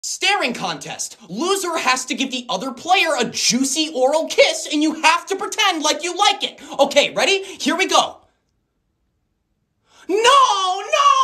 Staring contest. Loser has to give the other player a juicy oral kiss, and you have to pretend like you like it. Okay, ready? Here we go. No, no!